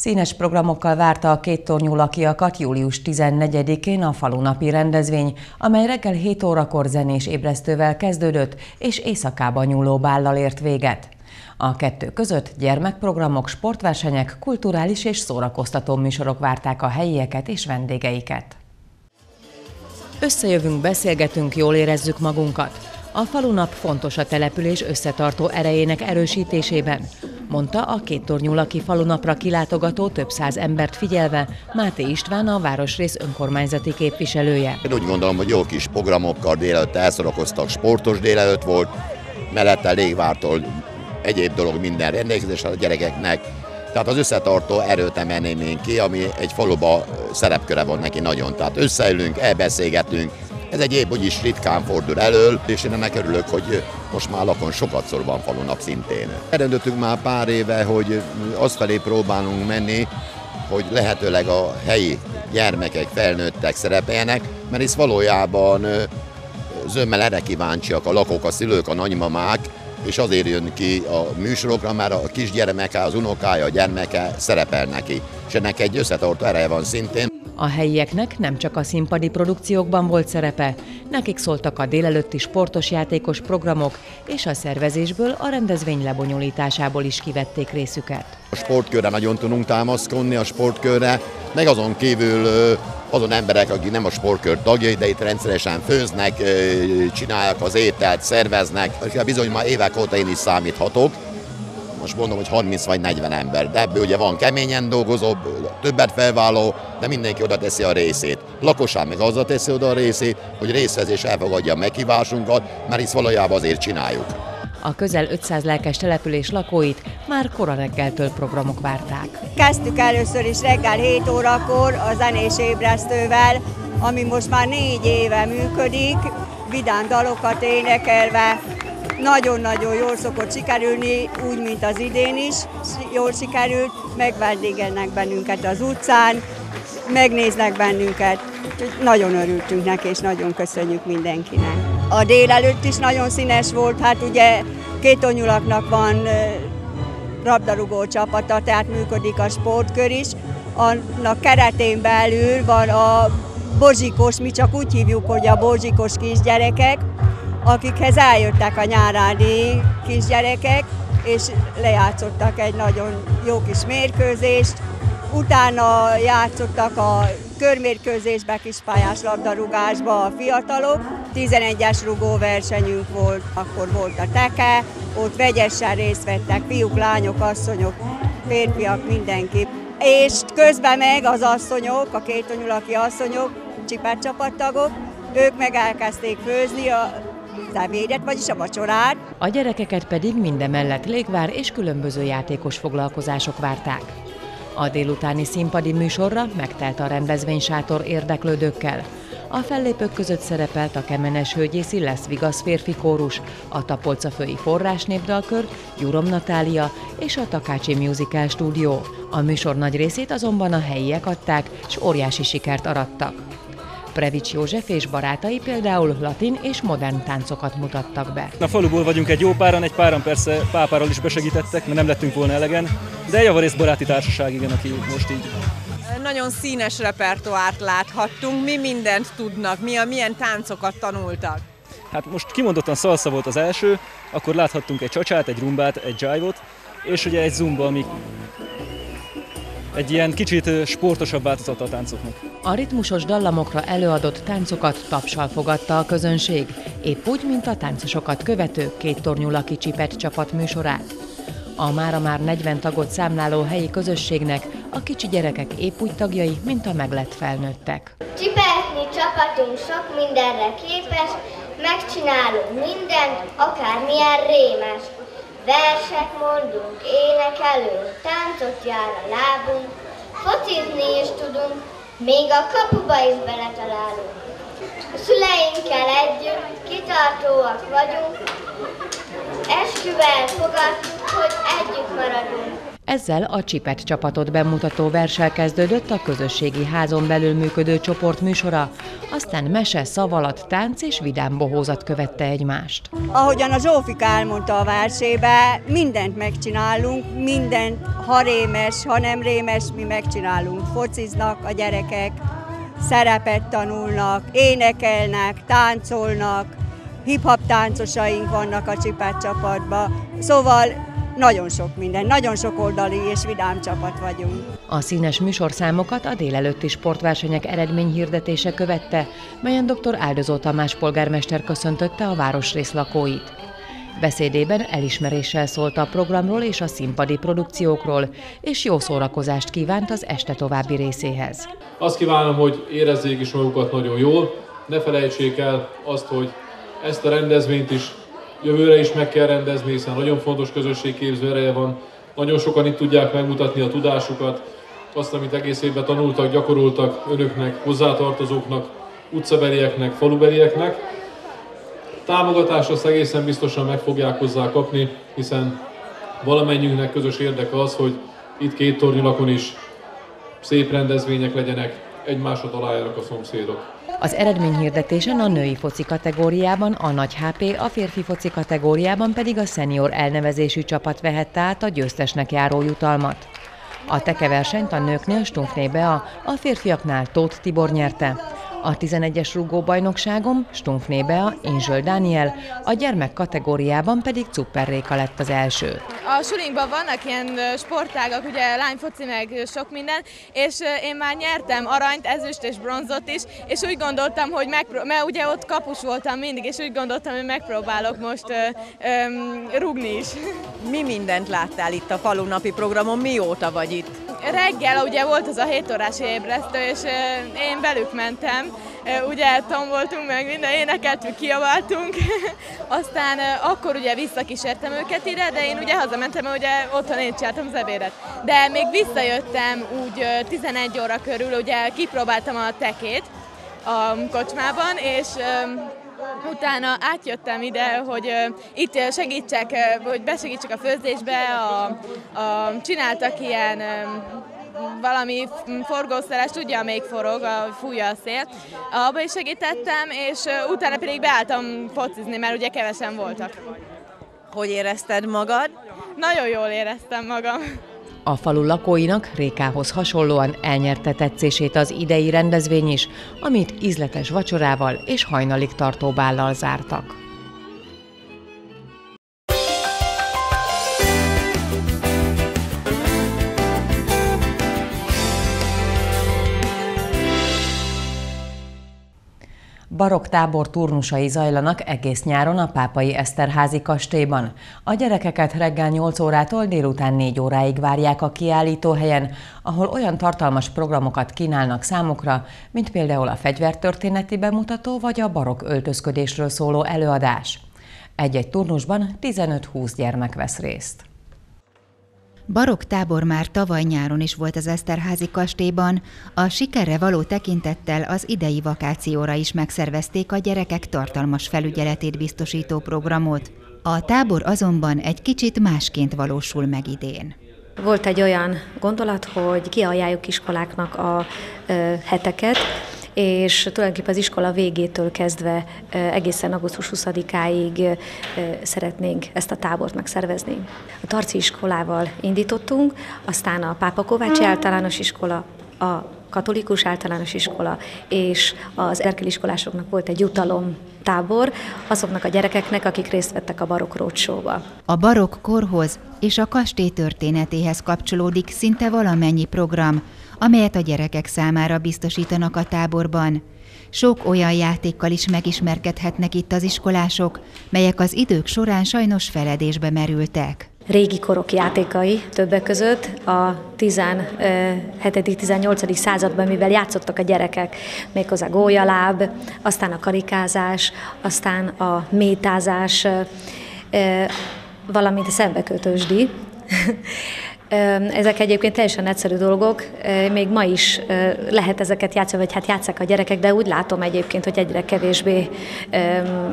Színes programokkal várta a kéttornyúlakiakat július 14-én a falunapi rendezvény, amely reggel 7 órakor zenés ébresztővel kezdődött és éjszakában nyúló bállal ért véget. A kettő között gyermekprogramok, sportversenyek, kulturális és szórakoztató műsorok várták a helyieket és vendégeiket. Összejövünk, beszélgetünk, jól érezzük magunkat. A falunap fontos a település összetartó erejének erősítésében, mondta a Kéttornyúlaki falunapra kilátogató több száz embert figyelve Máté István, a városrész önkormányzati képviselője. Én úgy gondolom, hogy jó kis programokkal délelőtt elszorakoztak, sportos délelőtt volt, mellette légvártól egyéb dolog minden rendelkezésre a gyerekeknek. Tehát az összetartó erőt emelném én ki, ami egy faluba szerepköre van neki nagyon. Tehát összeülünk, elbeszélgetünk. Ez egy év úgyis ritkán fordul elő, és én ennek örülök, hogy most már lakon sokatszor van falunap szintén. Eldöntöttünk már pár éve, hogy azfelé próbálunk menni, hogy lehetőleg a helyi gyermekek, felnőttek szerepeljenek, mert hisz valójában zömmel erre kíváncsiak a lakók, a szülők, a nagymamák, és azért jön ki a műsorokra, mert a kisgyermeke, az unokája, a gyermeke szerepel neki. És ennek egy összetartó ereje van szintén. A helyieknek nem csak a színpadi produkciókban volt szerepe, nekik szóltak a délelőtti sportos játékos programok, és a szervezésből, a rendezvény lebonyolításából is kivették részüket. A sportkörre nagyon tudunk támaszkodni, a sportkörre, meg azon kívül azon emberek, akik nem a sportkör tagjai, de itt rendszeresen főznek, csinálják az ételt, szerveznek. Bizony már évek óta én is számíthatok. Most mondom, hogy 30 vagy 40 ember, de ebből ugye van keményen dolgozó, többet felvállaló, de mindenki oda teszi a részét. Lakosság meg azzal teszi oda a részét, hogy részvezés elfogadja a meghívásunkat, mert hisz valójában azért csináljuk. A közel 500 lelkes település lakóit már kora reggeltől programok várták. Kezdtük először is reggel 7 órakor a zenés ébresztővel, ami most már 4 éve működik, vidám dalokat énekelve. Nagyon-nagyon jól szokott sikerülni, úgy, mint az idén is jól sikerült, megvendégelnek bennünket az utcán, megnéznek bennünket. Nagyon örültünk neki, és nagyon köszönjük mindenkinek. A délelőtt is nagyon színes volt, hát ugye Kéttornyúlaknak van labdarúgó csapata, tehát működik a sportkör is. Annak keretén belül van a borzsikos, mi csak úgy hívjuk, hogy a borzsikos kisgyerekek, akikhez eljöttek a nyárádi kisgyerekek, és lejátszottak egy nagyon jó kis mérkőzést. Utána játszottak a körmérkőzésbe, kispályás labdarúgásba a fiatalok. 11-es rugóversenyünk volt, akkor volt a teke, ott vegyesen részt vettek fiúk, lányok, asszonyok, férfiak, mindenki. És közben meg az asszonyok, a kéttornyúlaki asszonyok, csipetcsapattagok, ők meg elkezdték főzni az ebédet, vagyis a vacsorát. A gyerekeket pedig mindemellett légvár és különböző játékos foglalkozások várták. A délutáni színpadi műsorra megtelt a rendezvénysátor érdeklődőkkel. A fellépők között szerepelt a Kemenes Hölgyészi Lesz Vigasz férfi kórus, a Tapolcaföldi Forrásnépdalkör, Gyurom Natália és a Takácsi Musical Stúdió. A műsor nagy részét azonban a helyiek adták, és óriási sikert arattak. Prevics József és barátai például latin és modern táncokat mutattak be. A faluból vagyunk egy jó páran, egy páran persze pápáról is besegítettek, mert nem lettünk volna elegen, de javarészt baráti társaság, igen, aki most így. Nagyon színes repertoárt láthattunk, mi mindent tudnak, milyen táncokat tanultak. Hát most kimondottan szalsza volt az első, akkor láthattunk egy csacsát, egy rumbát, egy jive-ot, és ugye egy zumba, ami egy ilyen kicsit sportosabb változata a táncoknak. A ritmusos dallamokra előadott táncokat tapssal fogadta a közönség, épp úgy, mint a táncosokat követő Kéttornyúlaki Csipet csapat műsorát. A mára már 40 tagot számláló helyi közösségnek a kicsi gyerekek épp úgy tagjai, mint a meglett felnőttek. Csipetni csapatunk sok mindenre képes, megcsinálunk mindent, akármilyen rémes. Verset mondunk, énekelünk, táncot jár a lábunk, focizni is tudunk, még a kapuba is beletalálunk. A szüleinkkel együtt kitartóak vagyunk, esküvel fogadtuk, hogy együtt maradunk. Ezzel a Csipet csapatot bemutató verssel kezdődött a közösségi házon belül működő csoport műsora, aztán mese, szavalat, tánc és vidám bohózat követte egymást. Ahogyan a Zsófika elmondta a versébe, mindent megcsinálunk, mindent, ha rémes, ha nem rémes, mi megcsinálunk. Fociznak a gyerekek, szerepet tanulnak, énekelnek, táncolnak, hip-hop táncosaink vannak a Csipet csapatban, szóval nagyon sok minden, nagyon sok oldali és vidám csapat vagyunk. A színes műsorszámokat a délelőtti sportversenyek eredményhirdetése követte, melyen dr. Áldozó Tamás polgármester köszöntötte a városrész lakóit. Beszédében elismeréssel szólt a programról és a színpadi produkciókról, és jó szórakozást kívánt az este további részéhez. Azt kívánom, hogy érezzék is magukat nagyon jól, ne felejtsék el azt, hogy ezt a rendezvényt is jövőre is meg kell rendezni, hiszen nagyon fontos közösségképző ereje van. Nagyon sokan itt tudják megmutatni a tudásukat, azt, amit egész évben tanultak, gyakoroltak önöknek, hozzátartozóknak, utcabelieknek, falubelieknek. Támogatást azt egészen biztosan meg fogják hozzá kapni, hiszen valamennyiünknek közös érdeke az, hogy itt Két Tornyulakon is szép rendezvények legyenek, egymásra találjanak a szomszédok. Az eredményhirdetésen a női foci kategóriában a nagy HP, a férfi foci kategóriában pedig a szenior elnevezésű csapat vehette át a győztesnek járó jutalmat. A tekeversenyt a nőknél Stumpfné Bea, a férfiaknál Tóth Tibor nyerte. A 11-es rúgóbajnokságon Stumpfné Bea, Inzsöl Dániel, a gyermek kategóriában pedig Cupper Réka lett az első. A sulinkban vannak ilyen sportágak, ugye lányfoci meg sok minden, és én már nyertem aranyt, ezüst és bronzot is, és úgy gondoltam, hogy mert ugye ott kapus voltam mindig, és úgy gondoltam, hogy megpróbálok most rúgni is. Mi mindent láttál itt a falunapi programon, mióta vagy itt? Reggel ugye volt az a 7 órás ébresztő, és én velük mentem, ugye tomboltunk meg, minden énekeltünk, kiabáltunk, aztán akkor ugye visszakísértem őket ide, de én ugye hazamentem, ugye otthon én csináltam az ebédet. De még visszajöttem úgy 11 óra körül, ugye kipróbáltam a tekét a kocsmában, és utána átjöttem ide, hogy itt segítsek, hogy besegítsek a főzésbe, csináltak ilyen valami forgószeres, tudja, amelyik forog, fújja a szél. Abba is segítettem, és utána pedig beálltam focizni, mert ugye kevesen voltak. Hogy érezted magad? Nagyon jól éreztem magam. A falu lakóinak Rékához hasonlóan elnyerte tetszését az idei rendezvény is, amit ízletes vacsorával és hajnalig tartó bállal zártak. Barokk tábor turnusai zajlanak egész nyáron a Pápai Eszterházy kastélyban. A gyerekeket reggel 8 órától délután 4 óráig várják a kiállítóhelyen, ahol olyan tartalmas programokat kínálnak számukra, mint például a fegyvertörténeti bemutató vagy a barokk öltözködésről szóló előadás. Egy-egy turnusban 15-20 gyermek vesz részt. Barokk tábor már tavaly nyáron is volt az Eszterházy kastélyban, a sikerre való tekintettel az idei vakációra is megszervezték a gyerekek tartalmas felügyeletét biztosító programot. A tábor azonban egy kicsit másként valósul meg idén. Volt egy olyan gondolat, hogy kiajánljuk iskoláknak a heteket, és tulajdonképpen az iskola végétől kezdve egészen augusztus 20-áig szeretnénk ezt a tábort megszervezni. A Tarczy iskolával indítottunk, aztán a Pápa Kovácsi általános iskola, a katolikus általános iskola és az erkéliskolásoknak volt egy jutalomtábor azoknak a gyerekeknek, akik részt vettek a barokk roadshow-ba. A barokk korhoz és a kastély történetéhez kapcsolódik szinte valamennyi program, amelyet a gyerekek számára biztosítanak a táborban. Sok olyan játékkal is megismerkedhetnek itt az iskolások, melyek az idők során sajnos feledésbe merültek. Régi korok játékai többek között a 17.-18. században, mivel játszottak a gyerekek, méghozzá gólyaláb, aztán a karikázás, aztán a métázás, valamint a szembekötősdi. Ezek egyébként teljesen egyszerű dolgok, még ma is lehet ezeket játszani, vagy hát játsszák a gyerekek, de úgy látom egyébként, hogy egyre kevésbé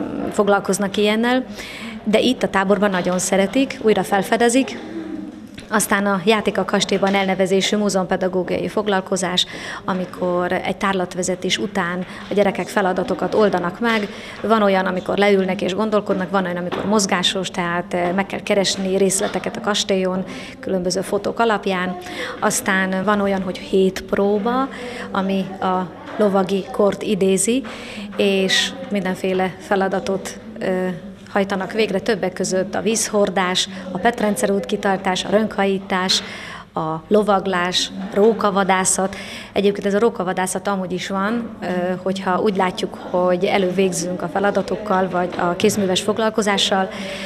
foglalkoznak ilyennel. De itt a táborban nagyon szeretik, újra felfedezik Aztán a Játék a kastélyban elnevezésű múzeumpedagógiai foglalkozás, amikor egy tárlatvezetés után a gyerekek feladatokat oldanak meg. Van olyan, amikor leülnek és gondolkodnak, van olyan, amikor mozgásos, tehát meg kell keresni részleteket a kastélyon, különböző fotók alapján. Aztán van olyan, hogy 7 próba, ami a lovagi kort idézi, és mindenféle feladatot hajtanak végre, többek között a vízhordás, a Petrendszer út kitartás, a rönkhajítás, a lovaglás, rókavadászat. Egyébként ez a rókavadászat amúgy is van, hogyha úgy látjuk, hogy elővégzünk a feladatokkal, vagy a kézműves foglalkozással,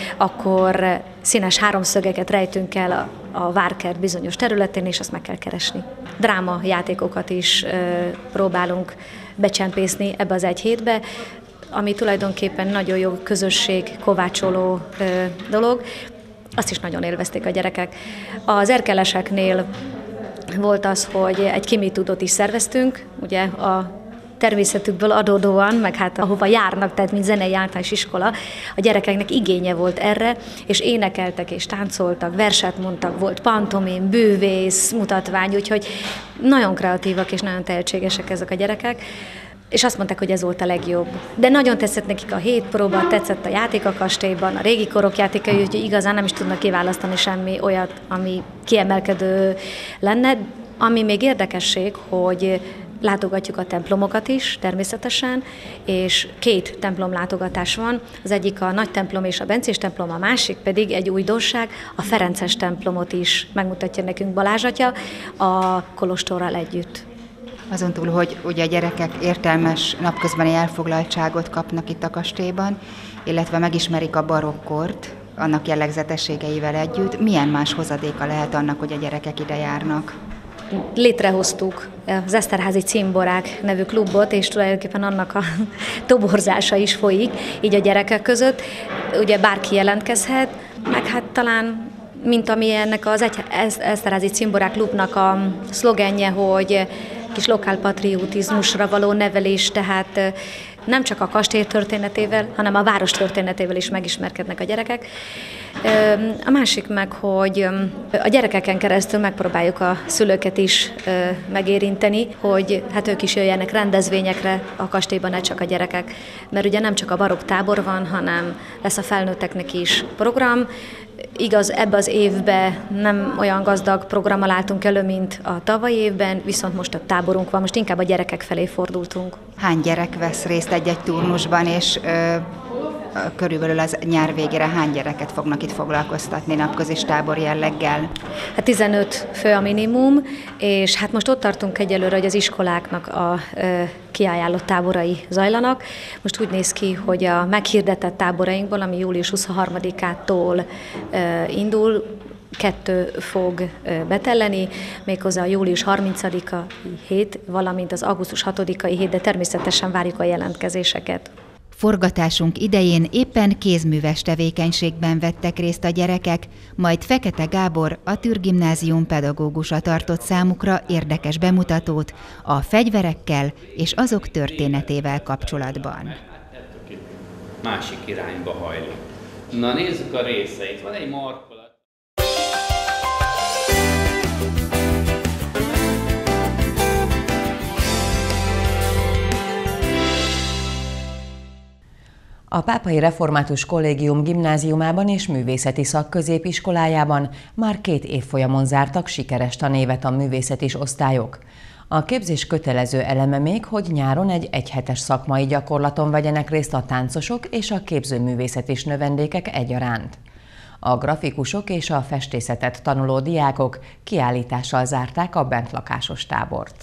akkor színes háromszögeket rejtünk el a várkert bizonyos területén, és azt meg kell keresni. Dráma játékokat is próbálunk becsempészni ebbe az egy hétbe, ami tulajdonképpen nagyon jó közösség kovácsoló dolog. Azt is nagyon élvezték a gyerekek. Az erkeleseknél volt az, hogy egy kimitudót is szerveztünk, ugye a természetükből adódóan, meg hát ahova járnak, tehát mint zenei általános iskola, a gyerekeknek igénye volt erre, és énekeltek és táncoltak, verset mondtak, volt pantomim, bűvész, mutatvány, úgyhogy nagyon kreatívak és nagyon tehetségesek ezek a gyerekek. És azt mondták, hogy ez volt a legjobb. De nagyon tetszett nekik a 7 próba, tetszett a Játék a kastélyban, a régi korok játékai, úgyhogy igazán nem is tudnak kiválasztani semmi olyat, ami kiemelkedő lenne. Ami még érdekesség, hogy látogatjuk a templomokat is természetesen, és 2 templomlátogatás van. Az egyik a nagy templom és a bencés templom, a másik pedig egy újdonság, a ferences templomot is megmutatja nekünk Balázs atya a kolostorral együtt. Azon túl, hogy ugye a gyerekek értelmes napközbeni elfoglaltságot kapnak itt a kastélyban, illetve megismerik a barokkort, annak jellegzetességeivel együtt, milyen más hozadéka lehet annak, hogy a gyerekek ide járnak? Létrehoztuk az Eszterházy Cimborák nevű klubot, és tulajdonképpen annak a toborzása is folyik, így a gyerekek között. Ugye bárki jelentkezhet, meg hát talán mint ami ennek az Eszterházy Cimborák klubnak a szlogenje, hogy kis lokálpatriotizmusra való nevelés, tehát nem csak a kastély történetével, hanem a város történetével is megismerkednek a gyerekek. A másik meg, hogy a gyerekeken keresztül megpróbáljuk a szülőket is megérinteni, hogy hát ők is jöjjenek rendezvényekre a kastélyban, ne csak a gyerekek, mert ugye nem csak a barokk tábor van, hanem lesz a felnőtteknek is program. Igaz, ebbe az évben nem olyan gazdag programmal álltunk elő, mint a tavalyi évben, viszont most a táborunk van, most inkább a gyerekek felé fordultunk. Hány gyerek vesz részt egy-egy turnusban, és körülbelül az nyár végére hány gyereket fognak itt foglalkoztatni napközis tábor jelleggel? Hát 15 fő a minimum, és hát most ott tartunk egyelőre, hogy az iskoláknak a kiajánlott táborai zajlanak. Most úgy néz ki, hogy a meghirdetett táborainkból, ami július 23-ától indul, 2 fog betelleni, méghozzá a július 30-ai hét, valamint az augusztus 6-ai hét, de természetesen várjuk a jelentkezéseket. Forgatásunk idején éppen kézműves tevékenységben vettek részt a gyerekek, majd Fekete Gábor, a Türk Gimnázium pedagógusa tartott számukra érdekes bemutatót a fegyverekkel és azok történetével kapcsolatban. Másik irányba hajlik. Na nézzük a részeit. Van egy markolat. A Pápai Református Kollégium gimnáziumában és művészeti szakközépiskolájában már 2 évfolyamon zártak sikeres tanévet a művészetis osztályok. A képzés kötelező eleme még, hogy nyáron egy egyhetes szakmai gyakorlaton vegyenek részt a táncosok és a képzőművészetis növendékek egyaránt. A grafikusok és a festészetet tanuló diákok kiállítással zárták a bentlakásos tábort.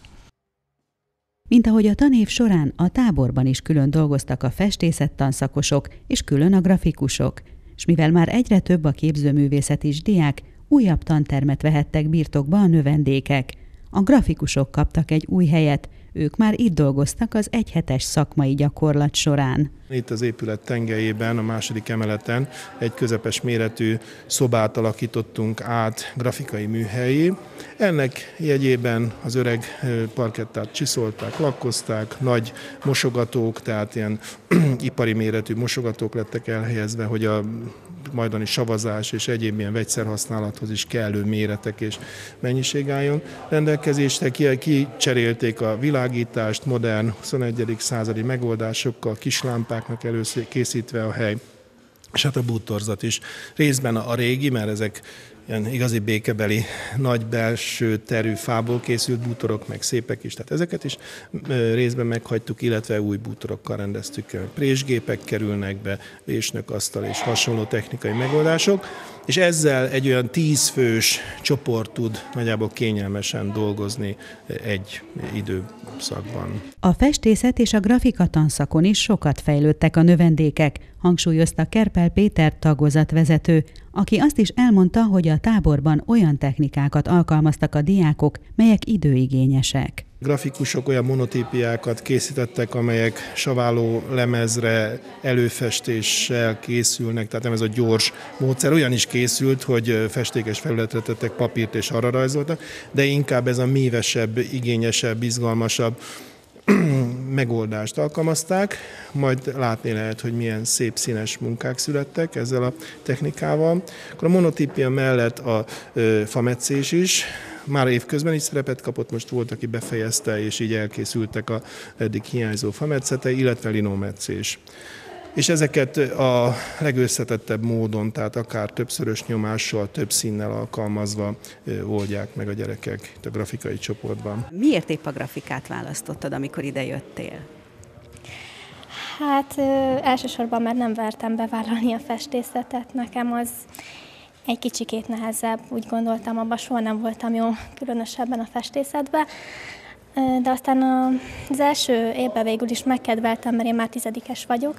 Mint ahogy a tanév során a táborban is külön dolgoztak a festészettanszakosok és külön a grafikusok, és mivel már egyre több a képzőművészetis diák, újabb tantermet vehettek birtokba a növendékek. A grafikusok kaptak egy új helyet, ők már itt dolgoztak az egyhetes szakmai gyakorlat során. Itt az épület tengelyében, a 2. emeleten egy közepes méretű szobát alakítottunk át grafikai műhellyé. Ennek jegyében az öreg parkettát csiszolták, lakkozták, nagy mosogatók, tehát ilyen ipari méretű mosogatók lettek elhelyezve, hogy a majdani savazás és egyéb ilyen vegyszerhasználathoz is kellő méretek és mennyiség álljon rendelkezésre. Kicserélték a világítást modern 21. századi megoldásokkal, kislámpáknak előkészítve a hely, és hát a bútorzat is részben a régi, mert ezek ilyen igazi békebeli nagy belső terű fából készült bútorok, meg szépek is, tehát ezeket is részben meghagytuk, illetve új bútorokkal rendeztük el. Présgépek kerülnek be, vésnökasztal és hasonló technikai megoldások, és ezzel egy olyan 10 fős csoport tud nagyjából kényelmesen dolgozni egy időszakban. A festészet és a grafika tanszakon is sokat fejlődtek a növendékek, hangsúlyozta Kerpel Péter tagozatvezető, aki azt is elmondta, hogy a táborban olyan technikákat alkalmaztak a diákok, melyek időigényesek. Grafikusok olyan monotípiákat készítettek, amelyek saváló lemezre előfestéssel készülnek, tehát nem ez a gyors módszer. Olyan is készült, hogy festékes felületre tettek papírt és arra rajzoltak, de inkább ez a mívesebb, igényesebb, izgalmasabb megoldást alkalmazták, majd látni lehet, hogy milyen szép színes munkák születtek ezzel a technikával. Akkor a monotípia mellett a fametszés is már évközben is szerepet kapott, most volt, aki befejezte, és így elkészültek a eddig hiányzó fametszete, illetve linómetszés. És ezeket a legösszetettebb módon, tehát akár többszörös nyomással, több színnel alkalmazva oldják meg a gyerekek itt a grafikai csoportban. Miért épp a grafikát választottad, amikor ide jöttél? Hát elsősorban már nem vertem bevállalni a festészetet, nekem az egy kicsikét nehezebb, úgy gondoltam, abban soha nem voltam jó, különösebben a festészetben. De aztán az első évben végül is megkedveltem, mert én már 10-es vagyok,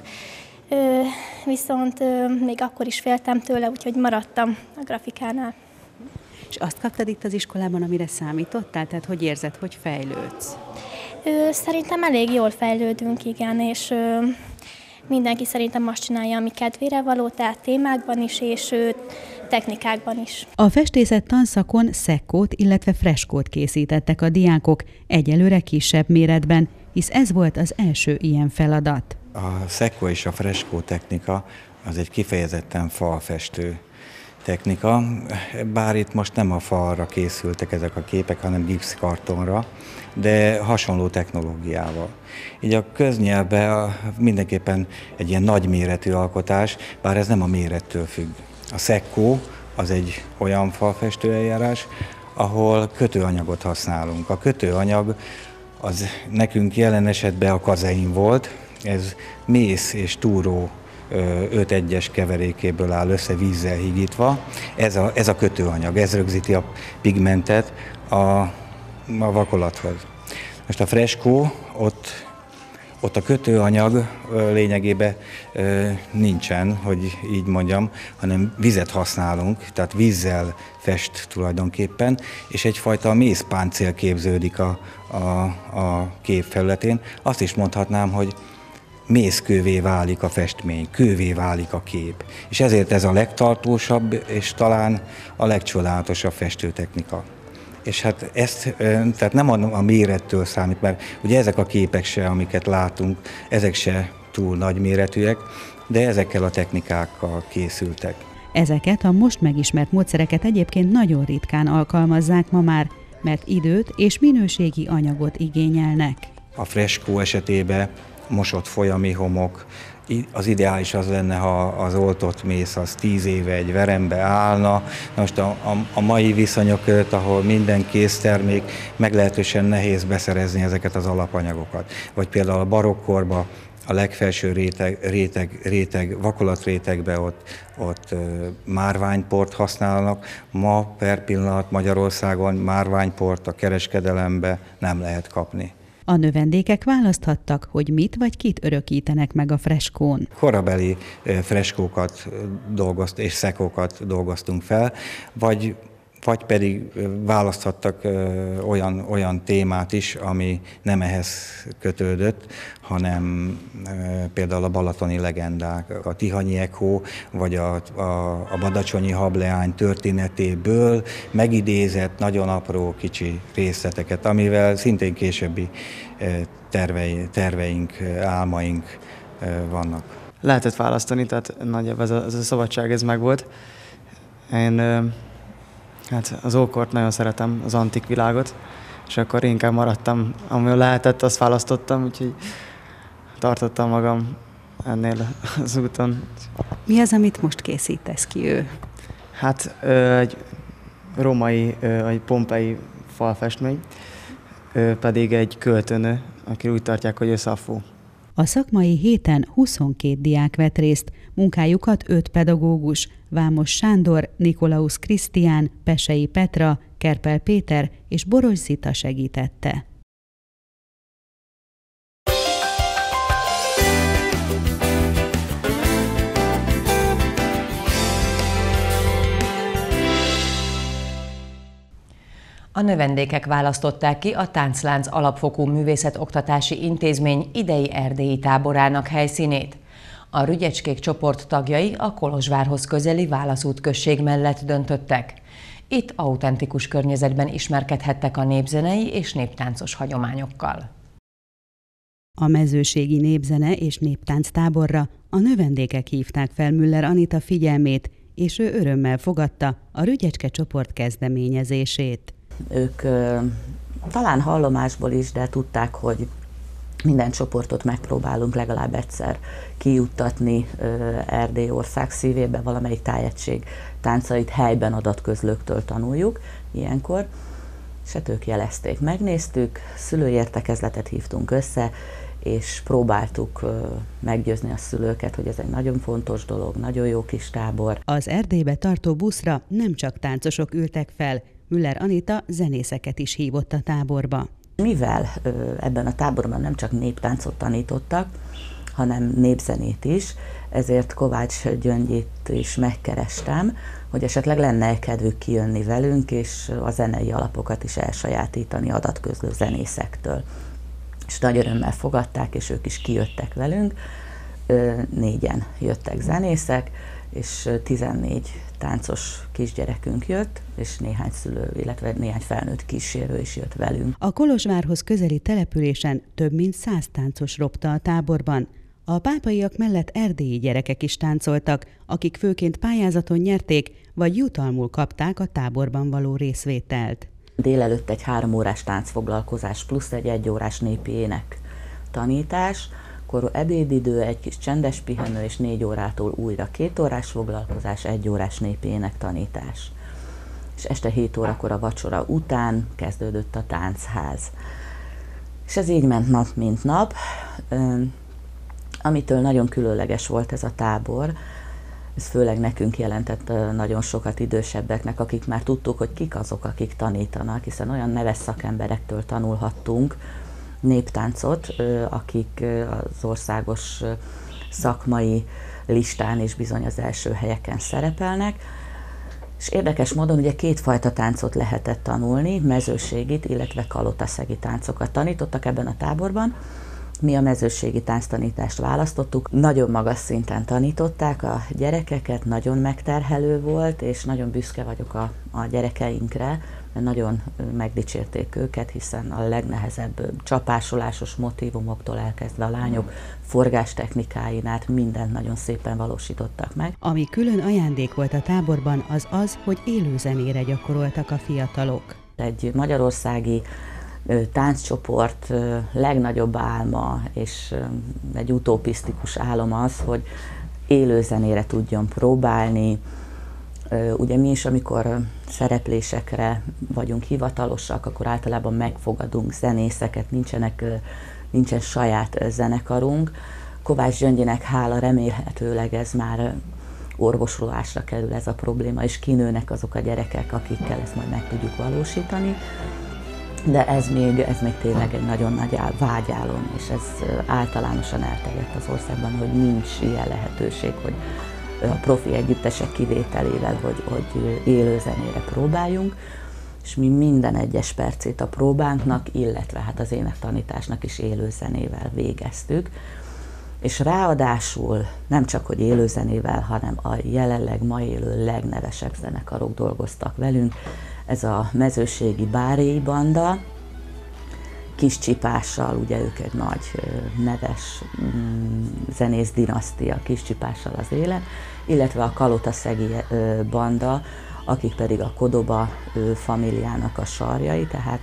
viszont még akkor is féltem tőle, úgyhogy maradtam a grafikánál. És azt kaptad itt az iskolában, amire számítottál? Tehát hogy érzed, hogy fejlődsz? Szerintem elég jól fejlődünk, igen, és mindenki szerintem azt csinálja, ami kedvére való, tehát témákban is, és technikákban is. A festészet tanszakon szekkót, illetve freskót készítettek a diákok, egyelőre kisebb méretben, hisz ez volt az első ilyen feladat. A szekkó és a freskó technika az egy kifejezetten falfestő technika, bár itt most nem a falra készültek ezek a képek, hanem gipszkartonra, de hasonló technológiával. Így a köznyelvben mindenképpen egy ilyen nagyméretű alkotás, bár ez nem a mérettől függ. A szekkó az egy olyan falfestő eljárás, ahol kötőanyagot használunk. A kötőanyag az nekünk jelen esetben a kazein volt, ez mész és túró 5-1-es keverékéből áll össze vízzel hígítva. Ez a kötőanyag, ez rögzíti a pigmentet a vakolathoz. Most a freskó, ott a kötőanyag lényegében nincsen, hogy így mondjam, hanem vizet használunk, tehát vízzel fest tulajdonképpen, és egyfajta mészpáncél képződik a kép felületén. Azt is mondhatnám, hogy mészkővé válik a festmény, kővé válik a kép. És ezért ez a legtartósabb és talán a legcsodálatosabb festőtechnika. És hát ezt, tehát nem a mérettől számít, mert ugye ezek a képek se, amiket látunk, ezek se túl nagy méretűek, de ezekkel a technikákkal készültek. Ezeket a most megismert módszereket egyébként nagyon ritkán alkalmazzák ma már, mert időt és minőségi anyagot igényelnek. A freskó esetében mosott folyami homok, az ideális az lenne, ha az oltott mész az 10 éve egy verembe állna. Most a mai viszonyok között, ahol minden késztermék, meglehetősen nehéz beszerezni ezeket az alapanyagokat. Vagy például a barokkorban a legfelső réteg vakolatrétegben ott márványport használnak. Ma per pillanat Magyarországon márványport a kereskedelembe nem lehet kapni. A növendékek választhattak, hogy mit vagy kit örökítenek meg a freskón. Korabeli freskókat és szekkókat dolgoztunk fel, vagy pedig választhattak olyan témát is, ami nem ehhez kötődött, hanem például a balatoni legendák, a Tihanyi Echo, vagy a badacsonyi hableány történetéből megidézett nagyon apró kicsi részleteket, amivel szintén későbbi terveink, álmaink vannak. lehetett választani, tehát nagyjából ez a szabadság ez megvolt. Én hát az ókort nagyon szeretem, az antik világot, és akkor inkább maradtam, amilyen lehetett, azt választottam, úgyhogy tartottam magam ennél az úton. Mi az, amit most készítesz ki ő? Hát egy római, egy pompei falfestmény, pedig egy költőnő, aki úgy tartják, hogy ő Szaffó. A szakmai héten 22 diák vett részt, munkájukat 5 pedagógus, Vámos Sándor, Nikolaus Krisztián, Pesei Petra, Kerpel Péter és Boros Zita segítette. A növendékek választották ki a Tánclánc Alapfokú Művészetoktatási Intézmény idei erdélyi táborának helyszínét. A Rügyecskék csoport tagjai a Kolozsvárhoz közeli Válaszút község mellett döntöttek. Itt autentikus környezetben ismerkedhettek a népzenei és néptáncos hagyományokkal. A mezőségi népzene és néptánc táborra a növendékek hívták fel Müller Anita figyelmét, és ő örömmel fogadta a Rügyecske csoport kezdeményezését. Ők talán hallomásból is, de tudták, hogy minden csoportot megpróbálunk legalább egyszer kijuttatni Erdély ország szívébe, valamelyik tájegység táncait helyben adatközlőktől tanuljuk ilyenkor, és hát ők jelezték. Megnéztük, szülői értekezletet hívtunk össze, és próbáltuk meggyőzni a szülőket, hogy ez egy nagyon fontos dolog, nagyon jó kis tábor. Az Erdélybe tartó buszra nem csak táncosok ültek fel, Müller Anita zenészeket is hívott a táborba. Mivel ebben a táborban nem csak néptáncot tanítottak, hanem népzenét is, ezért Kovács Gyöngyit is megkerestem, hogy esetleg lenne kedvük kijönni velünk, és a zenei alapokat is elsajátítani adatközlő zenészektől. És nagy örömmel fogadták, és ők is kijöttek velünk. 4-en jöttek zenészek, és 14 táncos kisgyerekünk jött, és néhány szülő, illetve néhány felnőtt kísérő is jött velünk. A Kolozsvárhoz közeli településen több mint 100 táncos ropta a táborban. A pápaiak mellett erdélyi gyerekek is táncoltak, akik főként pályázaton nyerték, vagy jutalmul kapták a táborban való részvételt. Délelőtt egy 3 órás táncfoglalkozás plusz egy 1 órás népi ének tanítás, akkor ebédidő, egy kis csendes pihenő, és 4 órától újra 2 órás foglalkozás, 1 órás népi ének tanítás. És este 7 órakor a vacsora után kezdődött a táncház. És ez így ment nap mint nap, amitől nagyon különleges volt ez a tábor. Ez főleg nekünk jelentett nagyon sokat idősebbeknek, akik már tudtuk, hogy kik azok, akik tanítanak, hiszen olyan neves szakemberektől tanulhattunk néptáncot, akik az országos szakmai listán is bizony az első helyeken szerepelnek. És érdekes módon ugye 2 fajta táncot lehetett tanulni, mezőségit, illetve kalotaszegi táncokat tanítottak ebben a táborban. Mi a mezőségi tánctanítást választottuk, nagyon magas szinten tanították a gyerekeket, nagyon megterhelő volt, és nagyon büszke vagyok a gyerekeinkre, mert nagyon megdicsérték őket, hiszen a legnehezebb csapásolásos motívumoktól elkezdve a lányok forgástechnikáin át mindent nagyon szépen valósítottak meg. Ami külön ajándék volt a táborban, az az, hogy élőzenére gyakoroltak a fiatalok. Egy magyarországi tánccsoport legnagyobb álma, és egy utopisztikus álom az, hogy élőzenére tudjon próbálni. Ugye mi is, amikor szereplésekre vagyunk hivatalosak, akkor általában megfogadunk zenészeket, nincsen saját zenekarunk. Kovács Gyöngyinek hála, remélhetőleg ez már orvosolásra kerül ez a probléma, és kinőnek azok a gyerekek, akikkel ezt majd meg tudjuk valósítani. De ez még tényleg egy nagyon nagy vágyálom, és ez általánosan elterjedt az országban, hogy nincs ilyen lehetőség, hogy a profi együttesek kivételével, hogy élőzenére próbáljunk, és mi minden egyes percét a próbánknak, illetve hát az énektanításnak is élőzenével végeztük. És ráadásul nem csak, hogy élőzenével, hanem a jelenleg ma élő legnevesebb zenekarok dolgoztak velünk. Ez a mezőségi Báréi Banda, Kis Csipással, ugye ők egy nagy neves zenész dinasztia, Kis Csipással az élet, illetve a Kalotaszegi banda, akik pedig a Kodoba famíliának a sarjai, tehát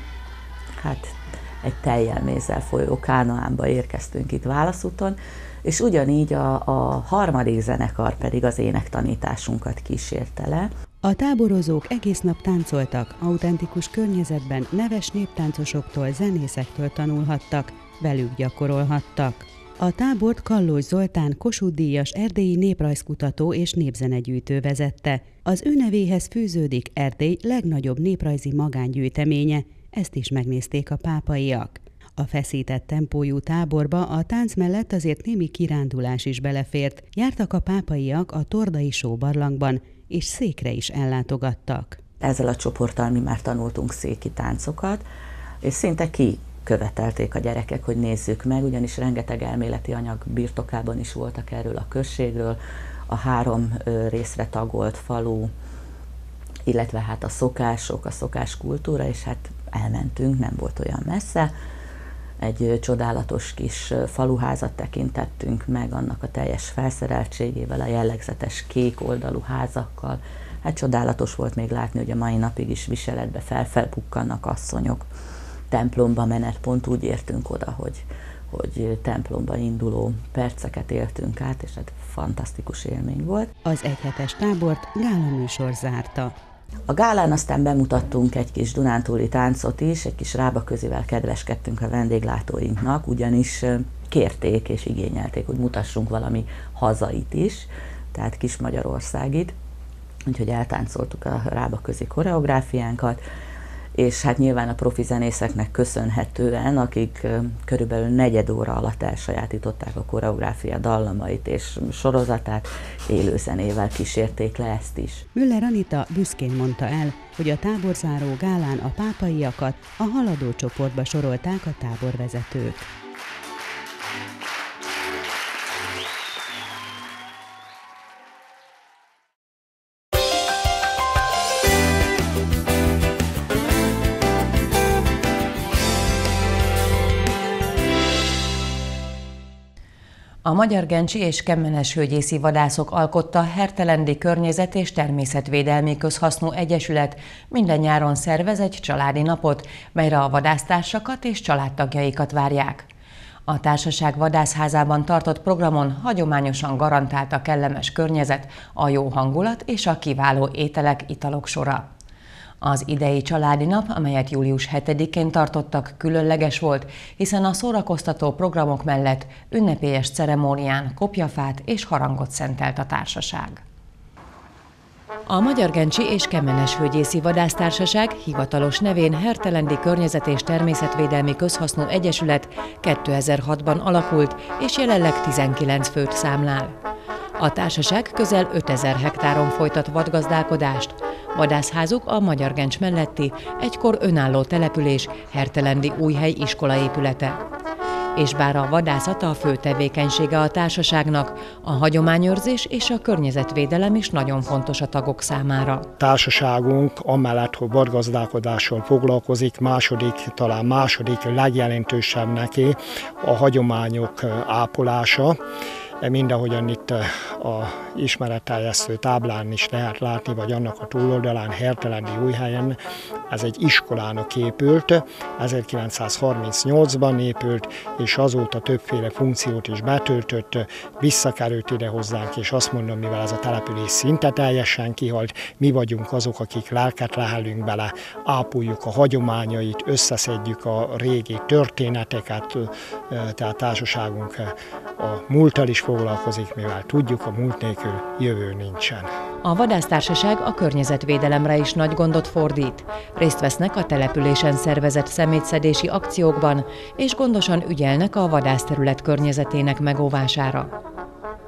hát egy tejjel mézzel folyó Kánaánba érkeztünk itt Válaszúton, és ugyanígy a harmadik zenekar pedig az énektanításunkat kísérte le. A táborozók egész nap táncoltak, autentikus környezetben neves néptáncosoktól, zenészektől tanulhattak, velük gyakorolhattak. A tábort Kallós Zoltán Kossuth-díjas erdélyi néprajzkutató és népzenegyűjtő vezette. Az ő nevéhez fűződik Erdély legnagyobb néprajzi magángyűjteménye, ezt is megnézték a pápaiak. A feszített tempójú táborba a tánc mellett azért némi kirándulás is belefért. Jártak a pápaiak a Tordai sóbarlangban, és Székre is ellátogattak. Ezzel a csoporttal mi már tanultunk széki táncokat, és szinte követelték a gyerekek, hogy nézzük meg, ugyanis rengeteg elméleti anyag birtokában is voltak erről a községről, a 3 részre tagolt falu, illetve hát a szokások, a szokáskultúra, és hát elmentünk, nem volt olyan messze. Egy csodálatos kis faluházat tekintettünk meg, annak a teljes felszereltségével, a jellegzetes kék oldalú házakkal. Hát csodálatos volt még látni, hogy a mai napig is viseletbe felbukkannak asszonyok. Templomba menet, pont úgy értünk oda, hogy templomba induló perceket éltünk át, és hát fantasztikus élmény volt. Az egyhetes tábort gálaműsor zárta. A gálán aztán bemutattunk egy kis dunántúli táncot is, egy kis rábaközivel kedveskedtünk a vendéglátóinknak, ugyanis kérték és igényelték, hogy mutassunk valami hazait is, tehát kis Magyarországit, úgyhogy eltáncoltuk a rábaközi koreográfiánkat, és hát nyilván a profi zenészeknek köszönhetően, akik körülbelül 4 óra alatt elsajátították a koreográfia dallamait és sorozatát, élőzenével kísérték le ezt is. Müller Anita büszkén mondta el, hogy a táborzáró gálán a pápaiakat a haladó csoportba sorolták a táborvezetők. A Magyar Gencsi és Kemmenes-Hőgyészi Vadászok alkotta Hertelendi Környezet- és Természetvédelmi Közhasznú Egyesület minden nyáron szervez egy családi napot, melyre a vadásztársakat és családtagjaikat várják. A társaság vadászházában tartott programon hagyományosan garantált a kellemes környezet, a jó hangulat és a kiváló ételek, italok sora. Az idei családi nap, amelyet július 7-én tartottak, különleges volt, hiszen a szórakoztató programok mellett ünnepélyes ceremónián kopjafát és harangot szentelt a társaság. A Magyar Gencsi és Kemmenes-Hőgyészi Vadásztársaság hivatalos nevén Hertelendi Környezet- és Természetvédelmi Közhasznú Egyesület 2006-ban alakult, és jelenleg 19 főt számlál. A társaság közel 5000 hektáron folytat vadgazdálkodást. Vadászházuk a Magyar Gencs melletti, egykor önálló település Hertelendi Újhely iskolaépülete. És bár a vadászat a fő tevékenysége a társaságnak, a hagyományőrzés és a környezetvédelem is nagyon fontos a tagok számára. Társaságunk amellett, hogy vadgazdálkodással foglalkozik, talán második legjelentősebb neki a hagyományok ápolása. Mindahogyan itt a ismeretterjesztő táblán is lehet látni, vagy annak a túloldalán, Hertelendi Újhelyen, ez egy iskolának épült, 1938-ban épült, és azóta többféle funkciót is betöltött, visszakerült ide hozzánk, és azt mondom, mivel ez a település szinte teljesen kihalt, mi vagyunk azok, akik lelket lehelünk bele, ápoljuk a hagyományait, összeszedjük a régi történeteket, tehát társaságunk a múlttal is foglalkozik, mivel tudjuk, a múlt nélkül jövő nincsen. A vadásztársaság a környezetvédelemre is nagy gondot fordít. Részt vesznek a településen szervezett szemétszedési akciókban, és gondosan ügyelnek a vadászterület környezetének megóvására.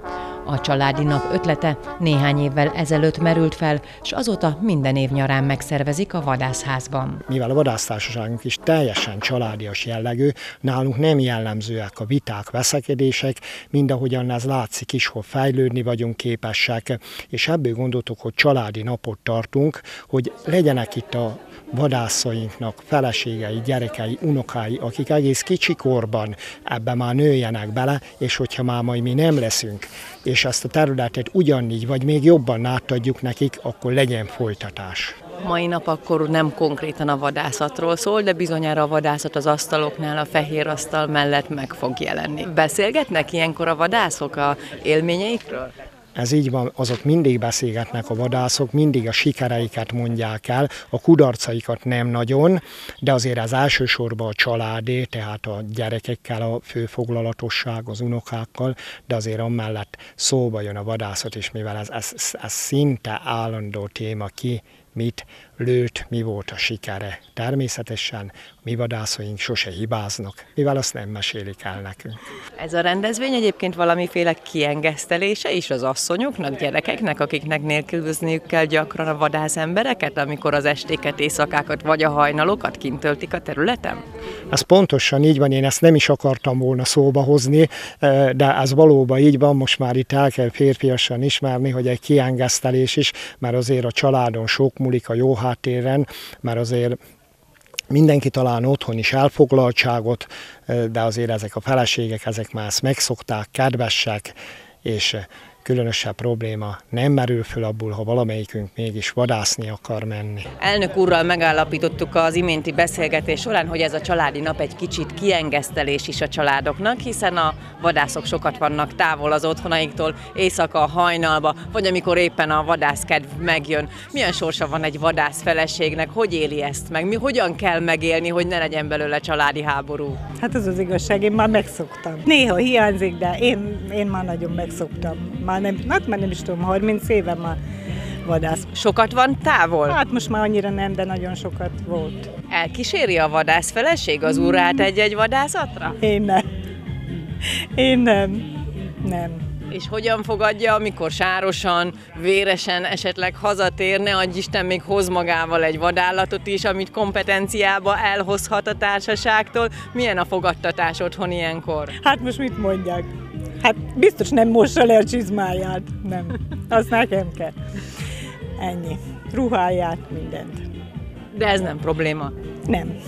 A családi nap ötlete néhány évvel ezelőtt merült fel, és azóta minden év nyarán megszervezik a vadászházban. Mivel a vadásztársaságunk is teljesen családias jellegű, nálunk nem jellemzőek a viták, veszekedések, mindahogyan ez látszik is, hogy fejlődni vagyunk képesek, és ebből gondoltuk, hogy családi napot tartunk, hogy legyenek itt a vadászainknak feleségei, gyerekei, unokái, akik egész kicsikorban ebbe már nőjenek bele, és hogyha már majd mi nem leszünk, és ezt a területet ugyanígy, vagy még jobban átadjuk nekik, akkor legyen folytatás. Mai nap akkor nem konkrétan a vadászatról szól, de bizonyára a vadászat az asztaloknál, a fehér asztal mellett meg fog jelenni. Beszélgetnek ilyenkor a vadászok a élményeikről? Ez így van, azok mindig beszélgetnek a vadászok, mindig a sikereiket mondják el, a kudarcaikat nem nagyon, de azért az elsősorban a családé, tehát a gyerekekkel a főfoglalatosság, az unokákkal, de azért amellett szóba jön a vadászat is, mivel ez szinte állandó téma, ki mit lőtt, mi volt a sikere. Természetesen mi vadászaink sose hibáznak, mivel azt nem mesélik el nekünk. Ez a rendezvény egyébként valamiféle kiengesztelése is az asszonyoknak, gyerekeknek, akiknek nélkülözniük kell gyakran a vadász embereket, amikor az estéket, éjszakákat vagy a hajnalokat kint töltik a területen? Ez pontosan így van, én ezt nem is akartam volna szóba hozni, de ez valóban így van, most már itt el kell férfiasan ismerni, hogy egy kiengesztelés is, mert azért a családon sok múlik, a jó háttéren, mert azért mindenki talán otthon is elfoglaltságot, de azért ezek a feleségek, ezek már ezt megszokták, kedvesek, és különösebb probléma nem merül föl abból, ha valamelyikünk mégis vadászni akar menni. Elnök úrral megállapítottuk az iménti beszélgetés során, hogy ez a családi nap egy kicsit kiengesztelés is a családoknak, hiszen a vadászok sokat vannak távol az otthonaiktól, éjszaka, hajnalba, vagy amikor éppen a vadászkedv megjön. Milyen sorsa van egy vadász feleségnek, hogy éli ezt meg? Hogyan kell megélni, hogy ne legyen belőle családi háború? Hát ez az igazság, én már megszoktam. Néha hiányzik, de én már nagyon megszoktam. Már nem is tudom, 30 éve már vadász. Sokat van távol? Hát most már annyira nem, de nagyon sokat volt. Elkíséri a vadász feleség az urát egy-egy vadászatra? Én nem. És hogyan fogadja, amikor sárosan, véresen esetleg hazatér, ne adj Isten, még hoz magával egy vadállatot is, amit kompetenciába elhozhat a társaságtól. Milyen a fogadtatás otthon ilyenkor? Hát most mit mondjak? Hát biztos nem mossa le a csizmáját, nem. Az nekem kell. Ennyi. Ruháját, mindent. De ez nem probléma? Nem.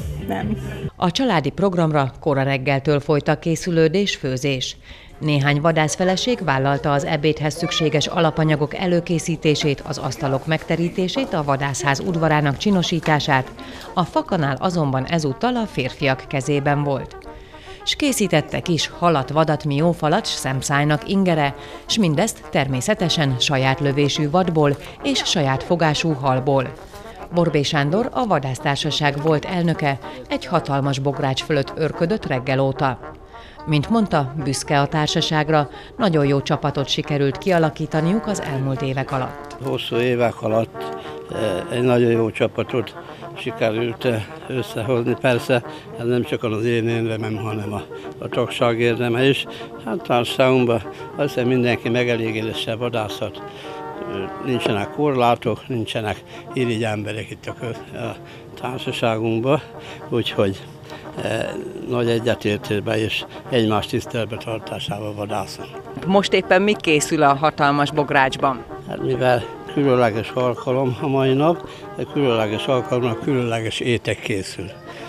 A családi programra kora reggeltől folyt a készülődés, főzés. Néhány vadászfeleség vállalta az ebédhez szükséges alapanyagok előkészítését, az asztalok megterítését, a vadászház udvarának csinosítását, a fakanál azonban ezúttal a férfiak kezében volt. S készítettek is halat, vadat, miófalat, s szemszájnak ingere, s mindezt természetesen saját lövésű vadból és saját fogású halból. Borbély Sándor, a vadásztársaság volt elnöke, egy hatalmas bogrács fölött örködött reggel óta. Mint mondta, büszke a társaságra, nagyon jó csapatot sikerült kialakítaniuk az elmúlt évek alatt. Hosszú évek alatt egy nagyon jó csapatot sikerült összehozni. Persze ez nem csak az én érdemem, hanem a tagság érdeme is. Hát társaságunkban azt hiszem mindenki megelégedése vadászat. Nincsenek korlátok, nincsenek irigy emberek itt a társaságunkban, úgyhogy nagy egyetértésben és egymás tiszteletbe tartásával vadászunk. Most éppen mi készül a hatalmas bográcsban? Hát mivel különleges alkalom a mai nap, a különleges alkalomnak különleges étek készül.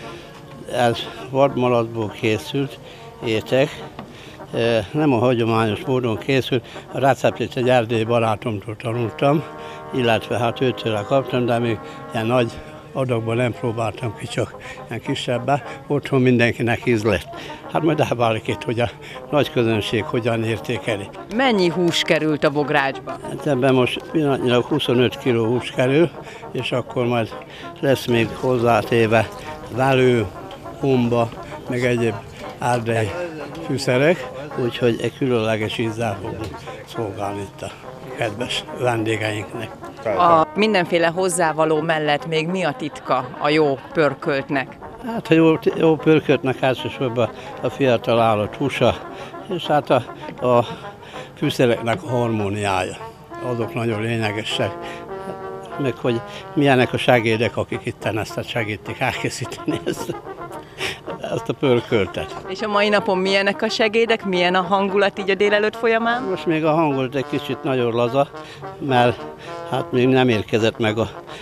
Ez vadmaradból készült étek, nem a hagyományos módon készült, a receptet egy erdélyi barátomtól tanultam, illetve hát őtől kaptam, de még ilyen nagy adagban nem próbáltam ki, csak ilyen kisebben, otthon mindenkinek ízlett. Hát majd elválik itt, hogy a nagy közönség hogyan értékeli. Mennyi hús került a bográcsba? Hát ebben most pillanatnyilag 25 kg hús kerül, és akkor majd lesz még hozzátéve velő, homba, meg egyéb erdei fűszerek, úgyhogy egy különleges ízzel fogunk szolgálni itt a kedves vendégeinknek. A mindenféle hozzávaló mellett még mi a titka a jó pörköltnek? Hát a jó pörköltnek elsősorban a fiatal állat húsa, és hát a fűszereknek a harmóniája. Azok nagyon lényegesek. Meg hogy milyenek a segédek, akik itt ezt segítik elkészíteni ezt a pörköltet. És a mai napon milyenek a segédek, milyen a hangulat így a délelőtt folyamán? Most még a hangulat egy kicsit nagyon laza, mert hát még nem érkezett meg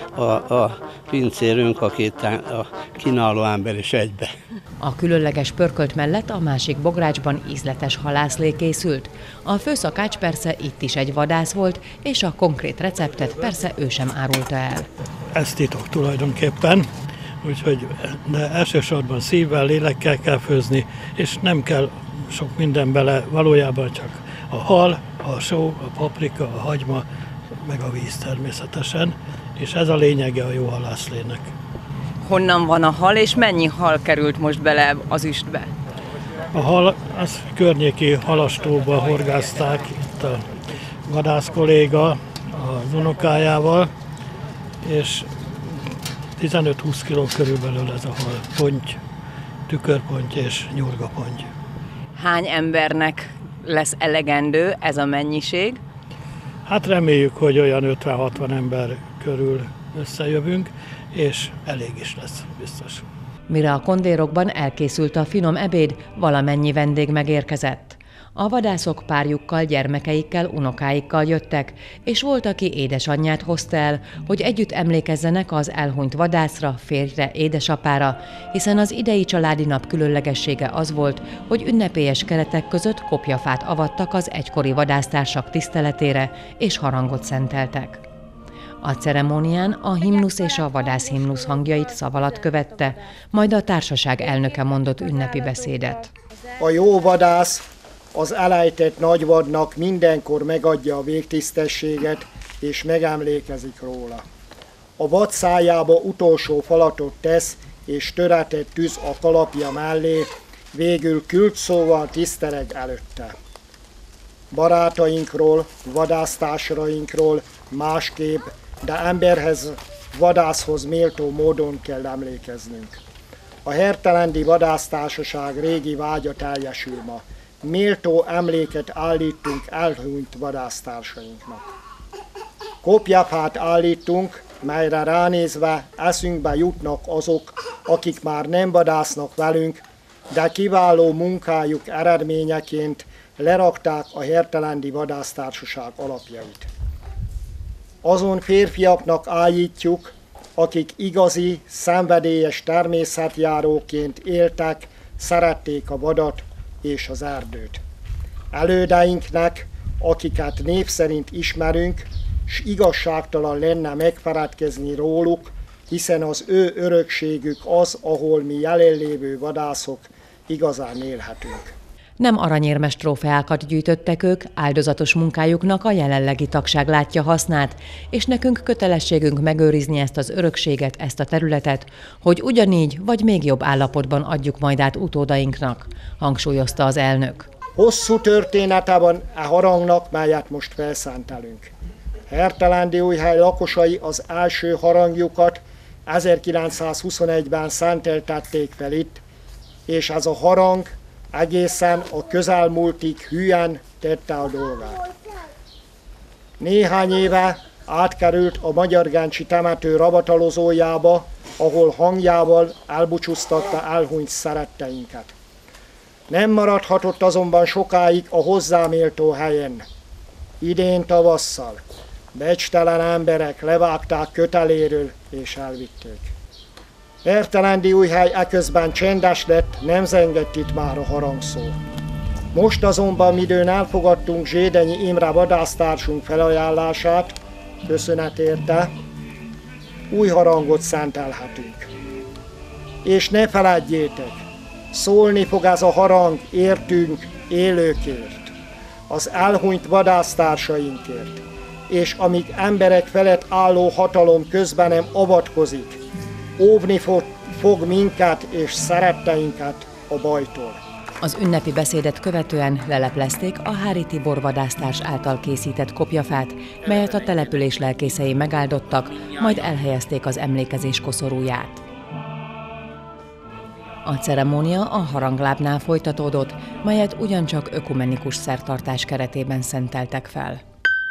a pincérünk, aki a kínáló ember is egybe. A különleges pörkölt mellett a másik bográcsban ízletes halászlé készült. A főszakács persze itt is egy vadász volt, és a konkrét receptet persze ő sem árulta el. Ez titok tulajdonképpen, úgyhogy de elsősorban szívvel, lélekkel kell főzni, és nem kell sok minden bele, valójában csak a hal, a só, a paprika, a hagyma, meg a víz természetesen, és ez a lényege a jó halászlének. Honnan van a hal, és mennyi hal került most bele az üstbe? A hal, az környéki halastóba horgázták, itt a vadász kolléga az unokájával, és 15-20 kg körülbelül ez a hal, ponty, tükörponty és nyurgaponty. Hány embernek lesz elegendő ez a mennyiség? Hát reméljük, hogy olyan 50-60 ember körül összejövünk, és elég is lesz, biztos. Mire a kondérokban elkészült a finom ebéd, valamennyi vendég megérkezett. A vadászok párjukkal, gyermekeikkel, unokáikkal jöttek, és volt, aki édesanyját hozta el, hogy együtt emlékezzenek az elhunyt vadászra, férjre, édesapára, hiszen az idei családi nap különlegessége az volt, hogy ünnepélyes keretek között kopjafát avattak az egykori vadásztársak tiszteletére, és harangot szenteltek. A ceremónián a himnusz és a vadászhimnusz hangjait szavalat követte, majd a társaság elnöke mondott ünnepi beszédet. A jó vadász az elejtett nagyvadnak mindenkor megadja a végtisztességet, és megemlékezik róla. A vad szájába utolsó falatot tesz, és töretett tűz a kalapja mellé, végül külszóval tiszteleg előtte. Barátainkról, vadásztársainkról másképp, de emberhez, vadászhoz méltó módon kell emlékeznünk. A Hertelendi Vadásztársaság régi vágya teljesül ma. Méltó emléket állítunk elhunyt vadásztársainknak. Kopjafát állítunk, melyre ránézve eszünkbe jutnak azok, akik már nem vadásznak velünk, de kiváló munkájuk eredményeként lerakták a Hertelendi Vadásztársaság alapjait. Azon férfiaknak állítjuk, akik igazi, szenvedélyes természetjáróként éltek, szerették a vadat és az erdőt. Elődeinknek, akiket név szerint ismerünk, s igazságtalan lenne megfeledkezni róluk, hiszen az ő örökségük az, ahol mi jelenlévő vadászok igazán élhetünk. Nem aranyérmes trófeákat gyűjtöttek ők, áldozatos munkájuknak a jelenlegi tagság látja hasznát, és nekünk kötelességünk megőrizni ezt az örökséget, ezt a területet, hogy ugyanígy vagy még jobb állapotban adjuk majd át utódainknak, hangsúlyozta az elnök. Hosszú története van a harangnak, melyet most felszentelünk. Hertelendiújhely lakosai az első harangjukat 1921-ben szenteltették fel itt, és ez a harang egészen a közelmúltig hülyen tette a dolgát. Néhány éve átkerült a Magyargáncsi temető ravatalozójába, ahol hangjával elbúcsúztatta elhunyt szeretteinket. Nem maradhatott azonban sokáig a hozzáméltó helyen. Idén tavasszal becstelen emberek levágták köteléről és elvitték. Hertelendiújhely eközben csendes lett, nem zengett itt már a harangszó. Most azonban, midőn elfogadtunk Zsédenyi Imre vadásztársunk felajánlását, köszönet érte, új harangot szentelhetünk. És ne feledjétek, szólni fog ez a harang értünk, élőkért, az elhunyt vadásztársainkért, és amíg emberek felett álló hatalom közben nem avatkozik, óvni fog minket és szeretteinket a bajtól. Az ünnepi beszédet követően leleplezték a Hári Tibor vadásztárs által készített kopjafát, melyet a település lelkészei megáldottak, majd elhelyezték az emlékezés koszorúját. A ceremónia a haranglábnál folytatódott, melyet ugyancsak ökumenikus szertartás keretében szenteltek fel.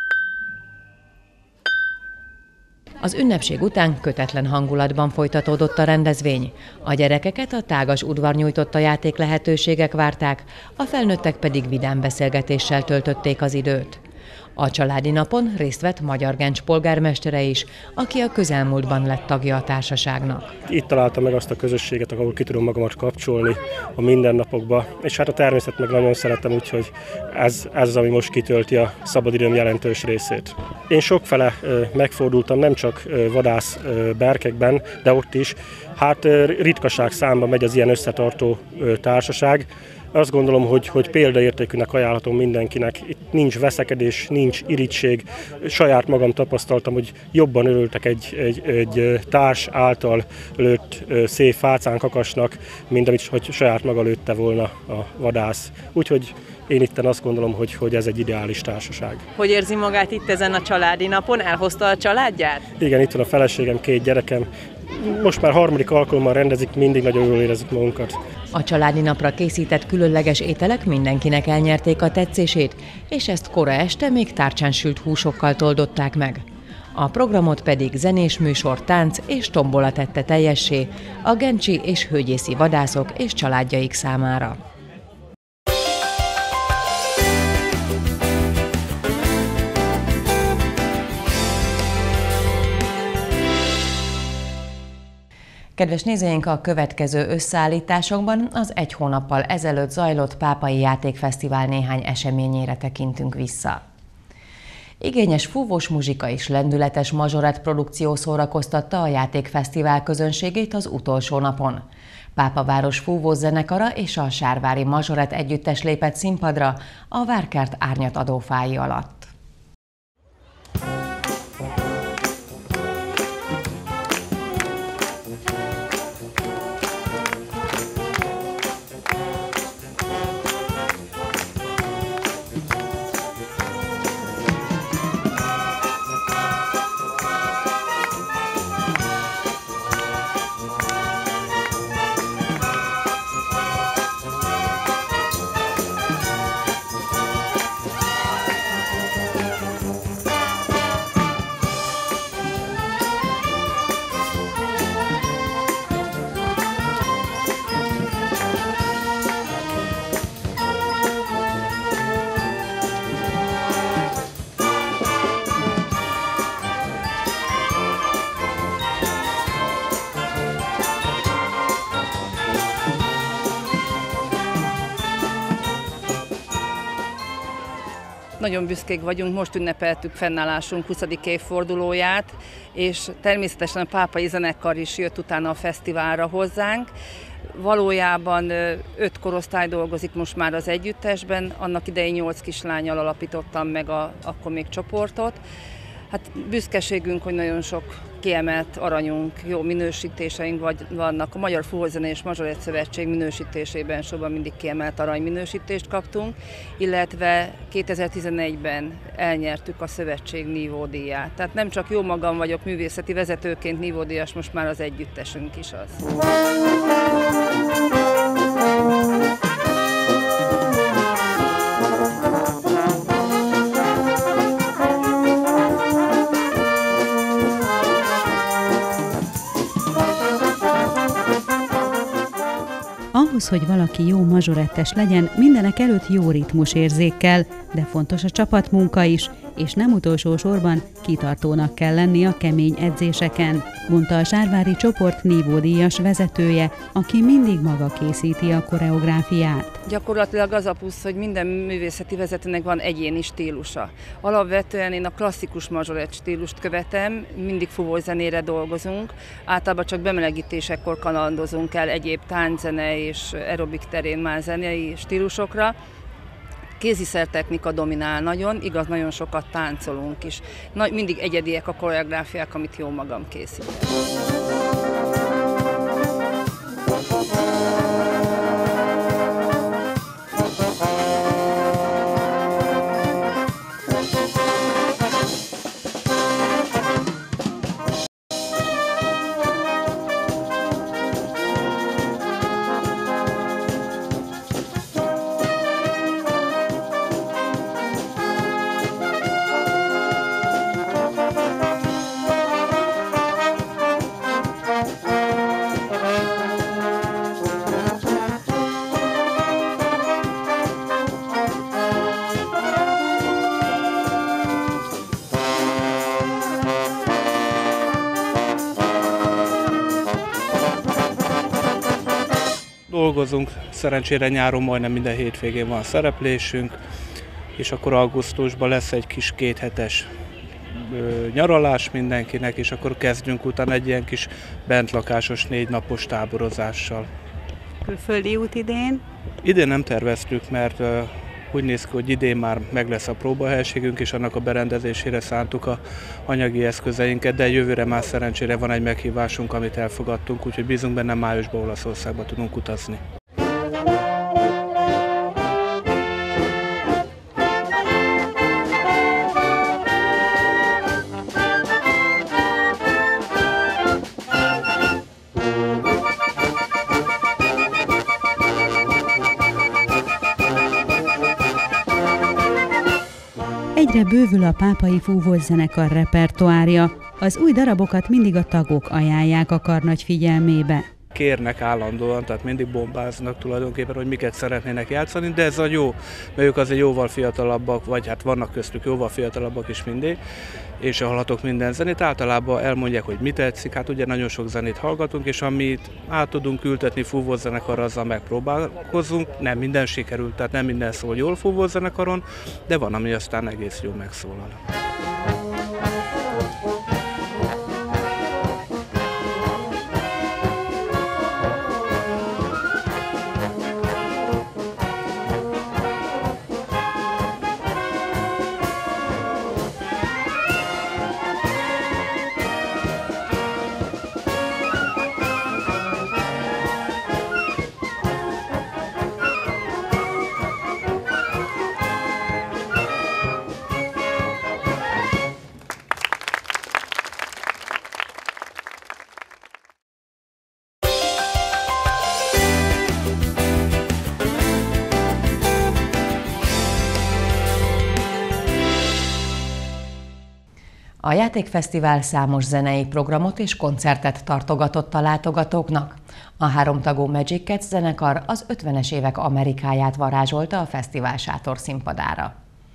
Az ünnepség után kötetlen hangulatban folytatódott a rendezvény. A gyerekeket a tágas udvar nyújtotta játék lehetőségek várták, a felnőttek pedig vidám beszélgetéssel töltötték az időt. A családi napon részt vett Magyargencs polgármestere is, aki a közelmúltban lett tagja a társaságnak. Itt találtam meg azt a közösséget, ahol ki tudom magamat kapcsolni a mindennapokba, és hát a természet meg nagyon szeretem, úgyhogy ez az, ami most kitölti a szabadidőm jelentős részét. Én sokfele megfordultam, nem csak vadász berkekben, de ott is. Hát ritkaság számba megy az ilyen összetartó társaság. Azt gondolom, hogy példaértékűnek ajánlhatom mindenkinek. Itt nincs veszekedés, nincs irigység. Saját magam tapasztaltam, hogy jobban örültek egy társ által lőtt szép fácánkakasnak, mint amit hogy saját maga lőtte volna a vadász. Úgyhogy én itten azt gondolom, hogy ez egy ideális társaság. Hogy érzi magát itt ezen a családi napon? Elhozta a családját? Igen, itt van a feleségem, 2 gyerekem. Most már 3. alkalommal rendezik, mindig nagyon jól érezzük magunkat. A családi napra készített különleges ételek mindenkinek elnyerték a tetszését, és ezt kora este még tárcsán sült húsokkal toldották meg. A programot pedig zenés műsor, tánc és tombola tette teljessé a gencsi és hőgyészi vadászok és családjaik számára. Kedves nézőink, a következő összeállításokban az 1 hónappal ezelőtt zajlott Pápai Játékfesztivál néhány eseményére tekintünk vissza. Igényes fúvós muzsika és lendületes mazsorett produkció szórakoztatta a játékfesztivál közönségét az utolsó napon. Pápaváros fúvós zenekara és a Sárvári Mazsorett együttes lépett színpadra a Várkert árnyatadó fái alatt. Nagyon büszkék vagyunk, most ünnepeltük fennállásunk 20. évfordulóját, és természetesen a Pápai zenekar is jött utána a fesztiválra hozzánk. Valójában 5 korosztály dolgozik most már az együttesben, annak idején 8 kislánnyal alapítottam meg akkor még csoportot. Hát büszkeségünk, hogy nagyon sok kiemelt aranyunk, jó minősítéseink vannak. A Magyar Fúvózene és Mazsorett Szövetség minősítésében sorban mindig kiemelt aranyminősítést kaptunk, illetve 2011-ben elnyertük a szövetség nívódíját. Tehát nem csak jó magam vagyok művészeti vezetőként nívódíjas, most már az együttesünk is az. Ahhoz, hogy valaki jó mazsorettes legyen, mindenek előtt jó ritmusérzékkel, de fontos a csapatmunka is, és nem utolsó sorban kitartónak kell lenni a kemény edzéseken, mondta a Sárvári csoport nívódíjas vezetője, aki mindig maga készíti a koreográfiát. Gyakorlatilag az a plusz, hogy minden művészeti vezetőnek van egyéni stílusa. Alapvetően én a klasszikus mazsorett stílust követem, mindig fúvós zenére dolgozunk, általában csak bemelegítésekor kalandozunk el egyéb tánczene és aerobik terén már zenei stílusokra. Kéziszertechnika dominál nagyon, igaz, nagyon sokat táncolunk is. Mindig egyediek a koreográfiák, amit jó magam készítek. Dolgozunk, szerencsére nyáron majdnem minden hétvégén van szereplésünk, és akkor augusztusban lesz egy kis 2 hetes nyaralás mindenkinek, és akkor kezdünk utána egy ilyen kis bentlakásos 4 napos táborozással. Külföldi út idén? Idén nem terveztük, mert úgy néz ki, hogy idén már meg lesz a próbahelységünk, és annak a berendezésére szántuk a anyagi eszközeinket, de jövőre már szerencsére van egy meghívásunk, amit elfogadtunk, úgyhogy bízunk benne, májusban Olaszországba tudunk utazni. Egyre bővül a Pápai Fúvós Zenekar repertoárja. Az új darabokat mindig a tagok ajánlják a karnagy figyelmébe. Kérnek állandóan, tehát mindig bombáznak tulajdonképpen, hogy miket szeretnének játszani, de ez a jó, mert ők azért jóval fiatalabbak, vagy hát vannak köztük jóval fiatalabbak is mindig, és hallhatok minden zenét, általában elmondják, hogy mi tetszik, hát ugye nagyon sok zenét hallgatunk, és amit át tudunk ültetni Fúvós Zenekarra, azzal megpróbálkozunk, nem minden sikerült, tehát nem minden szól jól Fúvós Zenekaron, de van, ami aztán egész jól megszólal. A játékfesztivál számos zenei programot és koncertet tartogatott a látogatóknak. A 3 tagú Magic Cats zenekar az 50-es évek Amerikáját varázsolta a fesztivál sátor színpadára.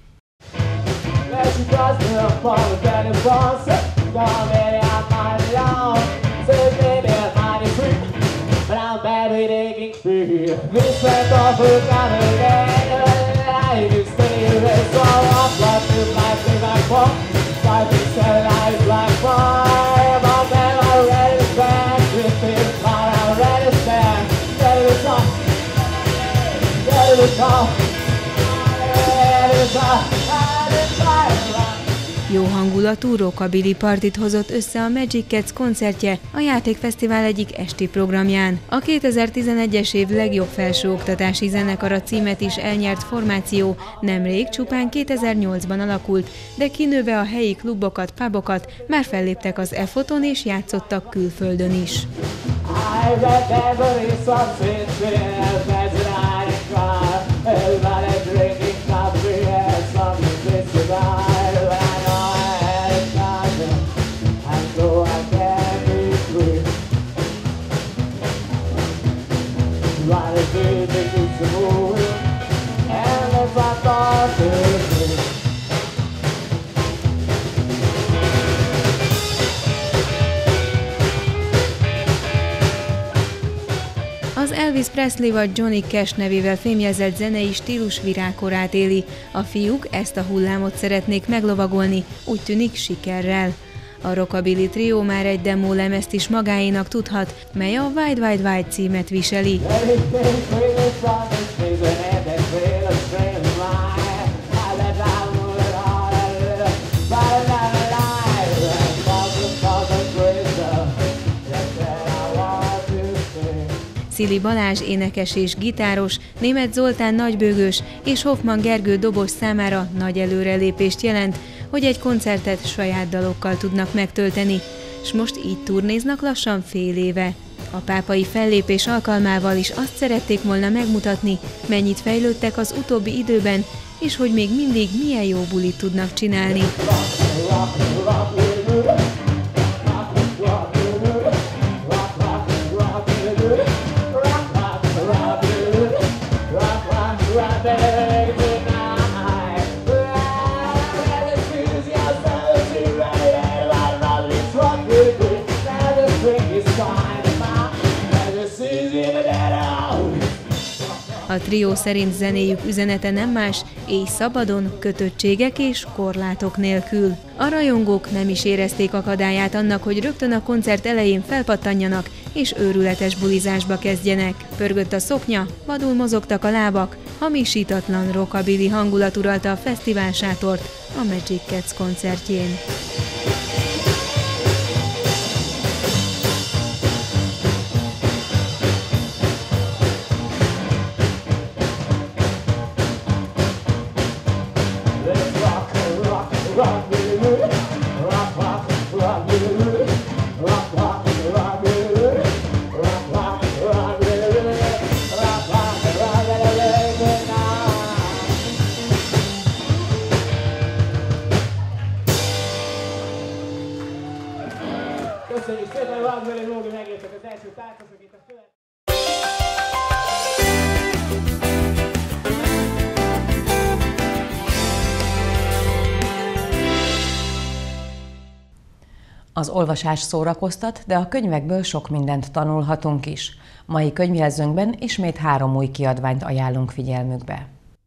Jó hangulatú rockabilly partit hozott össze a Magic Cats koncertje a játékfesztivál egyik esti programján. A 2011-es év legjobb felsőoktatási zenekara címet is elnyert formáció nemrég csupán 2008-ban alakult, de kinőve a helyi klubokat, pubokat, már felléptek az EFOT-on és játszottak külföldön is. Az Elvis Presley vagy Johnny Cash nevével fémjezett zenei stílus virágkorát éli. A fiúk ezt a hullámot szeretnék meglovagolni, úgy tűnik sikerrel. A rockabilly trió már egy demo lemezt is magáénak tudhat, mely a Wide Wide Wide címet viseli. Szili Balázs énekes és gitáros, Németh Zoltán nagybőgős és Hoffman Gergő dobos számára nagy előrelépést jelent, hogy egy koncertet saját dalokkal tudnak megtölteni, s most így turnéznak lassan fél éve. A pápai fellépés alkalmával is azt szerették volna megmutatni, mennyit fejlődtek az utóbbi időben, és hogy még mindig milyen jó bulit tudnak csinálni. This is in the dead out. A trió szerint zenéjük üzenete nem más, éj szabadon, kötöttségek és korlátok nélkül. A rajongók nem is érezték akadályát annak, hogy rögtön a koncert elején felpattanjanak és őrületes bulizásba kezdjenek. Pörgött a szoknya, vadul mozogtak a lábak, hamisítatlan rockabilly hangulat uralta a fesztiválsátort a Magic Cats koncertjén. Köszönjük szépen, Vázmeli Lógi megértek az első tárcasok itt a föld. Az olvasás szórakoztat, de a könyvekből sok mindent tanulhatunk is. Mai könyvjelzőnkben ismét 3 új kiadványt ajánlunk figyelmükbe.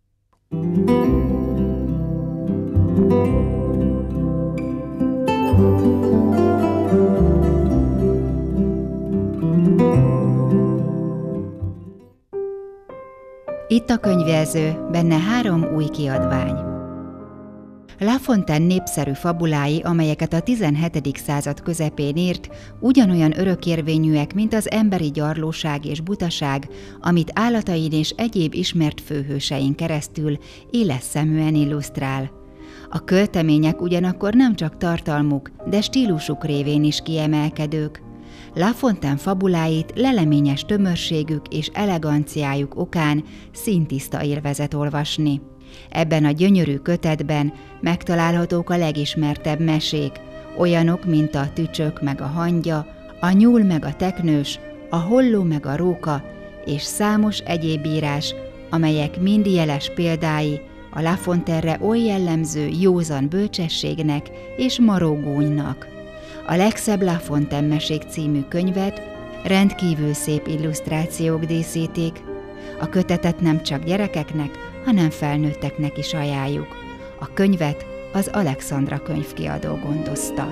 Itt a könyvjelző, benne 3 új kiadvány. La Fontaine népszerű fabulái, amelyeket a 17. század közepén írt, ugyanolyan örökérvényűek, mint az emberi gyarlóság és butaság, amit állatain és egyéb ismert főhősein keresztül éles szeműen illusztrál. A költemények ugyanakkor nem csak tartalmuk, de stílusuk révén is kiemelkedők. La Fontaine fabuláit leleményes tömörségük és eleganciájuk okán színtiszta élvezet olvasni. Ebben a gyönyörű kötetben megtalálhatók a legismertebb mesék, olyanok, mint a Tücsök meg a hangya, a Nyúl meg a teknős, a Holló meg a róka, és számos egyéb írás, amelyek mind jeles példái a La Fontaine-re oly jellemző józan bölcsességnek és marógúnynak. A legszebb La Fontaine mesék című könyvet rendkívül szép illusztrációk díszítik. A kötetet nem csak gyerekeknek, hanem felnőtteknek is ajánljuk. A könyvet az Alexandra könyvkiadó gondozta.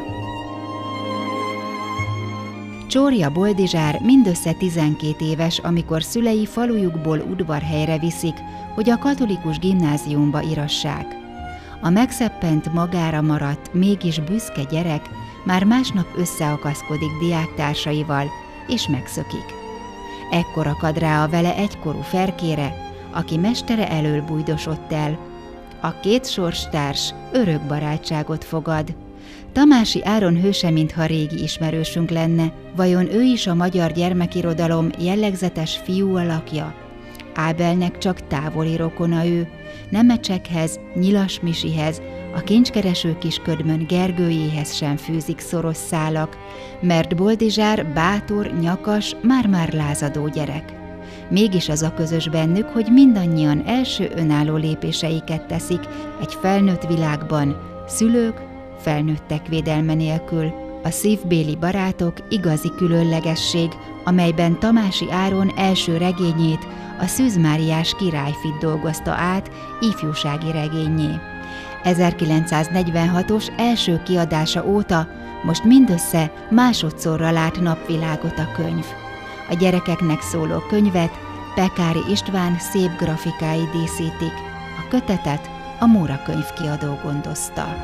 Csórja Boldizsár mindössze 12 éves, amikor szülei falujukból udvarhelyre viszik, hogy a katolikus gimnáziumba írassák. A megszeppent, magára maradt, mégis büszke gyerek már másnap összeakaszkodik diáktársaival, és megszökik. Ekkor akad rá a vele egykorú Ferkére, aki mestere elől bújdosott el. A 2 sorstárs örök barátságot fogad. Tamási Áron hőse, mintha régi ismerősünk lenne, vajon ő is a magyar gyermekirodalom jellegzetes fiú alakja? Ábelnek csak távoli rokona ő, Nemecsekhez, Nyilas Misihez, a kincskereső kisködmön Gergőjéhez sem fűzik szoros szálak, mert Boldizsár bátor, nyakas, már-már lázadó gyerek. Mégis az a közös bennük, hogy mindannyian első önálló lépéseiket teszik egy felnőtt világban, szülők, felnőttek védelme nélkül. A szívbéli barátok igazi különlegesség, amelyben Tamási Áron első regényét, a Szűz Máriás királyfit dolgozta át ifjúsági regénnyé. 1946-os első kiadása óta most mindössze másodszorra lát napvilágot a könyv. A gyerekeknek szóló könyvet Pekári István szép grafikái díszítik. A kötetet a Móra könyvkiadó gondozta.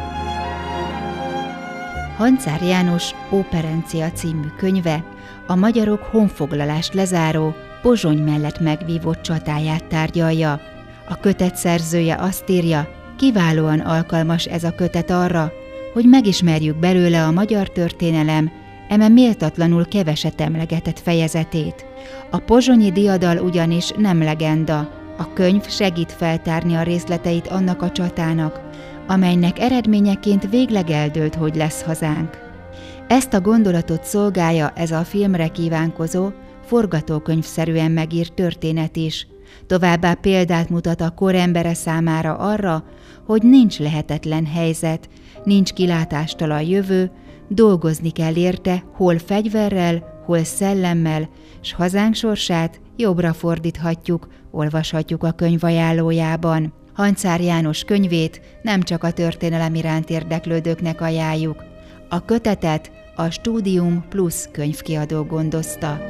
Hancár János Óperencia című könyve a magyarok honfoglalást lezáró, Pozsony mellett megvívott csatáját tárgyalja. A kötet szerzője azt írja, kiválóan alkalmas ez a kötet arra, hogy megismerjük belőle a magyar történelem eme méltatlanul keveset emlegetett fejezetét. A pozsonyi diadal ugyanis nem legenda, a könyv segít feltárni a részleteit annak a csatának, amelynek eredményeként végleg eldőlt, hogy lesz hazánk. Ezt a gondolatot szolgálja ez a filmre kívánkozó, forgatókönyvszerűen megírt történet is, továbbá példát mutat a kor embere számára arra, hogy nincs lehetetlen helyzet, nincs kilátástalan jövő, dolgozni kell érte, hol fegyverrel, hol szellemmel, s hazánk sorsát jobbra fordíthatjuk, olvashatjuk a könyv ajánlójában. Hancár János könyvét nem csak a történelem iránt érdeklődőknek ajánljuk. A kötetet a Studium Plus könyvkiadó gondozta.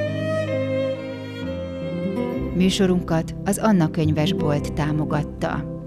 Műsorunkat az Anna könyvesbolt támogatta.